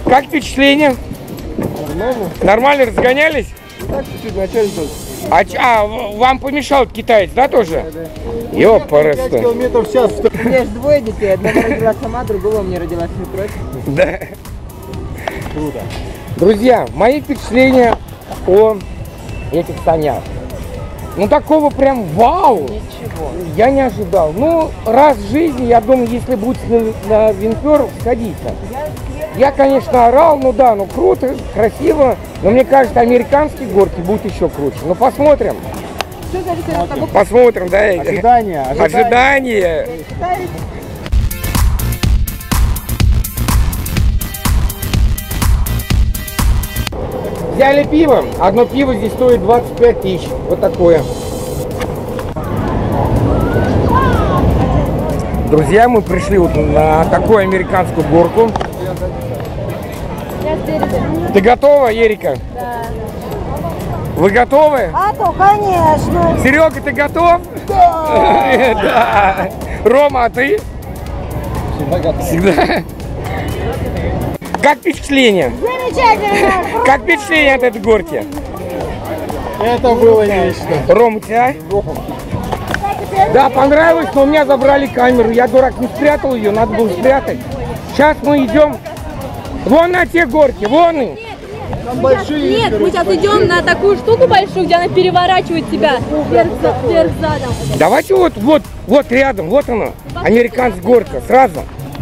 Как впечатление? Нормально. Нормально разгонялись? Так, чуть-чуть начальство. Вам помешал китаец, да, тоже? Да. Ёпарасты. 5 километров в час. У меня же двое детей, одного родила сама, другого мне родила свекровь. Да. Круто. Друзья, мои впечатления о этих санях. Ну такого прям вау! Ничего. Я не ожидал. Ну, раз в жизни, я думаю, если будете на Винпер, сходите. Я, конечно, орал, ну да, ну круто, красиво. Но мне кажется, американские горки будут еще круче. Ну посмотрим. Что зависит от того, Посмотрим, да. Ожидания. Ожидание. Взяли пиво. Одно пиво здесь стоит 25 тысяч. Вот такое. Друзья, мы пришли вот на такую американскую горку. Ты готова, Ерика? Да. Вы готовы? А то, конечно. Серега, ты готов? Да. Да. Рома, а ты? Всегда готов. Всегда. Как впечатление? Замечательно. Как впечатление от этой горки? Это было нечто. Ром, у тебя? Да, понравилось, но у меня забрали камеру. Я, дурак, не спрятал ее, надо было спрятать. Сейчас мы идем вон на те горки, вон и. Там большие. Нет, мы сейчас идем на такую штуку большую, где она переворачивает тебя вверх задом. Давайте вот рядом, вот она, американская горка, сразу.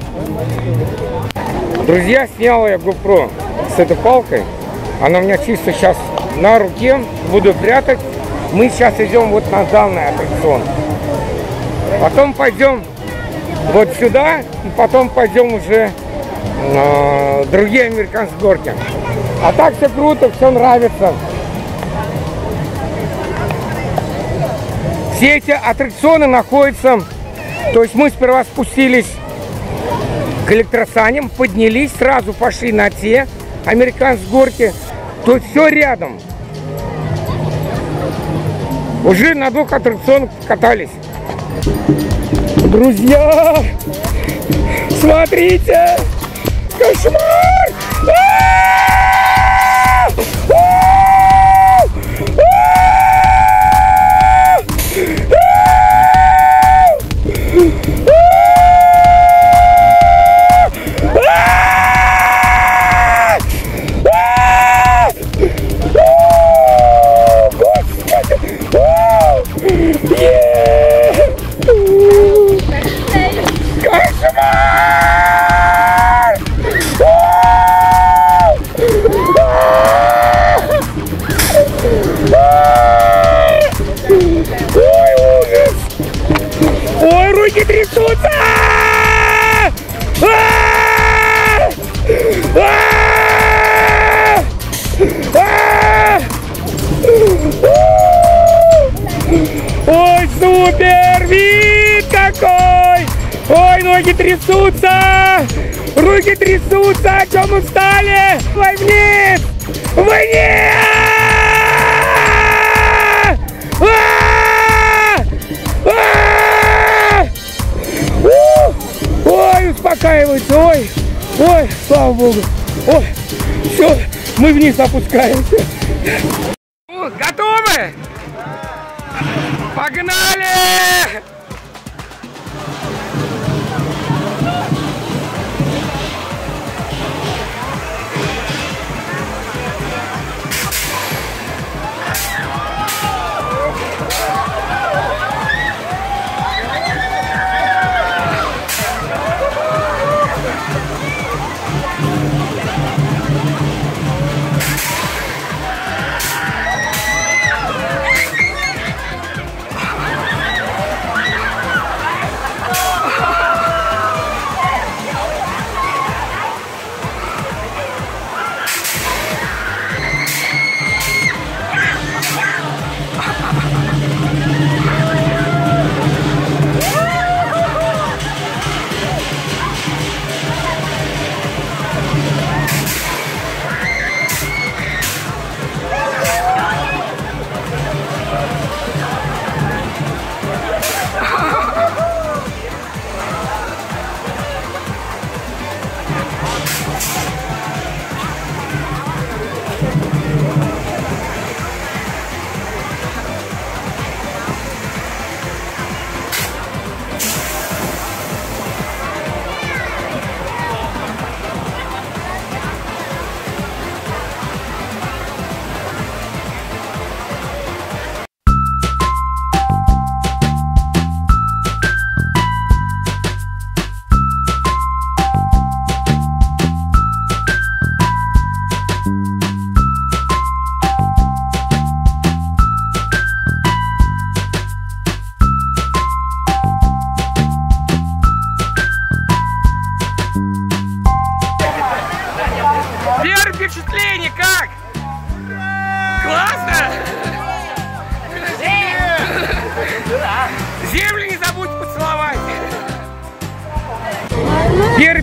Друзья, снял я GoPro с этой палкой. Она у меня чисто сейчас на руке, буду прятать. Мы сейчас идем вот на данный аттракцион. Потом пойдем вот сюда, и потом пойдем уже на другие американские горки. А так все круто, все нравится. Все эти аттракционы находятся, то есть мы сперва спустились к электросаням, поднялись, сразу пошли на те американские горки, то есть все рядом. Уже на 2 аттракционах катались. Друзья, смотрите, кошмар! Ой, руки трясутся! Ой, супер! Вид какой! Ой, ноги трясутся! Руки трясутся! О чем устали? Ой, вниз! Вниз! Ой, успокаивается, ой, ой, слава богу, ой, все, мы вниз опускаемся. Готовы? Погнали!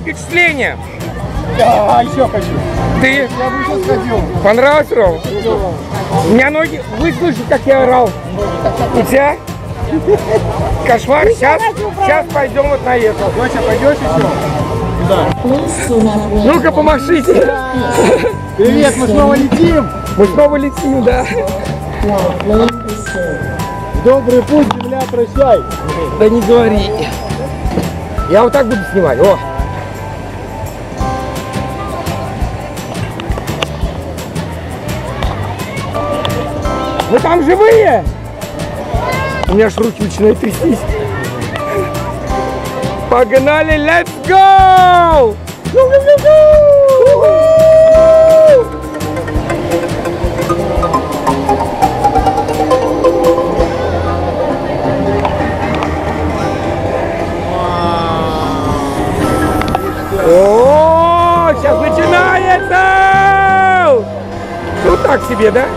впечатления? Да, еще хочу. Ты Я бы еще сходил. понравилось, Ром? У меня ноги... Вы слышите, как я орал? У тебя? Кошмар. Сейчас пойдем вот на это. Доча, пойдешь еще? Ну-ка, помашите. Привет, мы снова летим. Мы снова летим, да. Добрый путь, земля, прощай. Да не говори. Я вот так буду снимать. О. Вы там живые? У меня аж руки начинают трястись. Погнали, let's go! О, сейчас начинается! Ну так себе, да?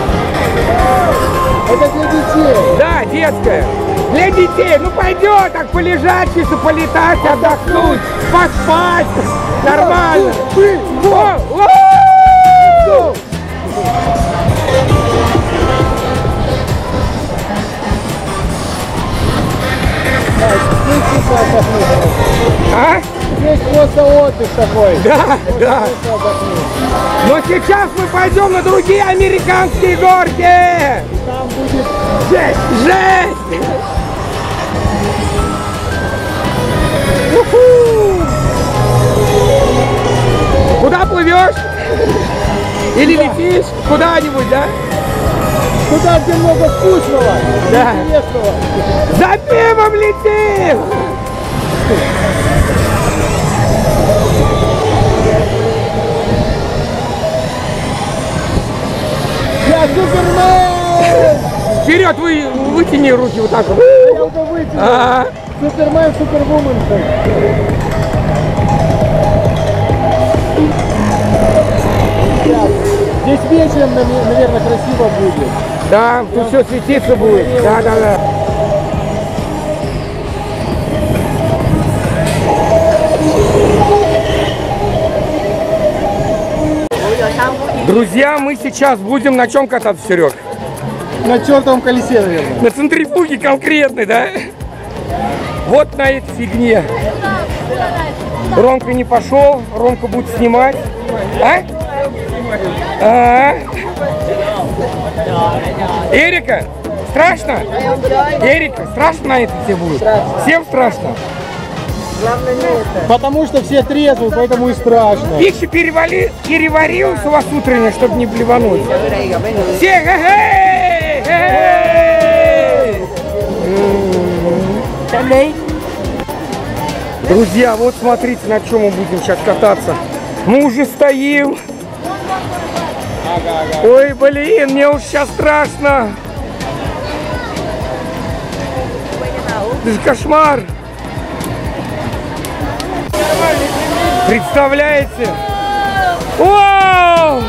Это для детей. Да, детская. Для детей. Ну пойдет так полежать, чисто полетать, отдохнуть, поспать. Нормально. А? Здесь просто отдых такой. Да, да. Но сейчас мы пойдем на другие американские горки. Там будет Жесть! Жесть! Уху! Куда плывешь? Или летишь? Куда-нибудь, да? туда, где много вкусного, Да. интересного. За пивом летим! Я Супермен! Вперед вытяни руки вот так вот. Я уже вытянул. А, Супермен, Супервумен. Здесь вечером, наверное, красиво будет. да, тут все светиться будет. Да, да, да. Друзья, мы сейчас будем на чем кататься, Серег? На чертовом колесе, наверное. На центрифуге конкретной, да? Вот на этой фигне. Ромка не пошел, Ромка будет снимать. А? Эрика, страшно? Эрика, страшно на это тебе будет? Всем страшно? Главное не это. Потому что все трезвые, поэтому и страшно. Пища переварилась у вас утренняя, чтобы не блевануть. Все, эй, эй! Друзья, вот смотрите, на чем мы будем сейчас кататься. Мы уже стоим. Ой, блин, мне уж сейчас страшно. Это же кошмар. Представляете? Вау!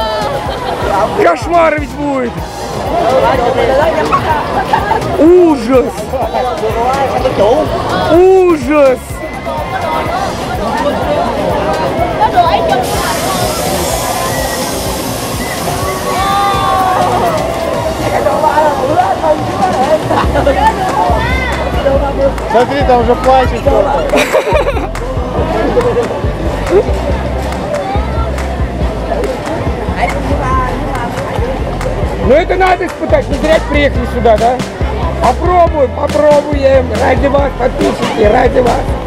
Кошмар ведь будет. Ужас! Ужас! Смотри, там уже плачет кто-то. Ну это надо испытать, не зря приехали сюда, да? Попробуем, попробуем, ради вас, подписчики, ради вас.